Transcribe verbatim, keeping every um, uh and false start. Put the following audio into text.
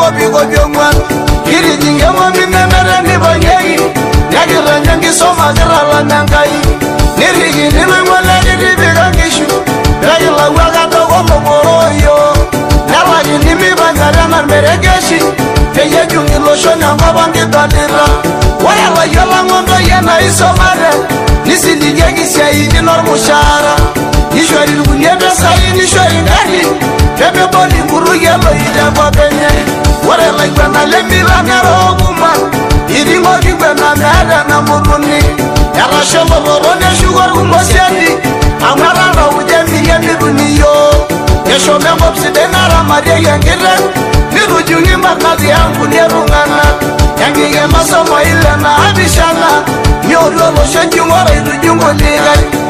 kopi kopi ongwan kiri jinge mami memere ni banyegi Nyakira nyangi soma kira la nyangai Nirigi nina mwale nidi biga kishu Ragila waga togo mokoroyo Naragi nimi bangare na meregeshi Teye jungi losho nyanga bangi talira Wayala yala ngondo yena isomare Nisi ligegi siya ini normushara Nishwari lugunyebe sayi nishwari ngani Kebe boli guru yelo ide kwa penye Warela igwana lembira nero kuman Iringo kibena mera na muruni Yara shembo borone sugar kumosyendi Amarara ujemi ye miruni yo Yesho membo psidena maria yengire Miru jungi marnazi yangu nierungana Yangi ye masomo ile na abishana Nyoro lo shenji mwara iru jungo ligai